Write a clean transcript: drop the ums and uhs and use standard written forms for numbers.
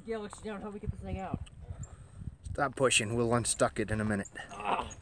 Gail looks down how we get this thing out. Stop pushing, we'll unstuck it in a minute. Ah.